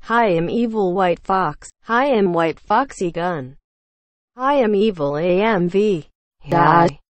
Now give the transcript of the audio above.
Hi, I'm evil white fox. Hi, I'm white foxy gun. Hi, I'm evil AMV. Hi.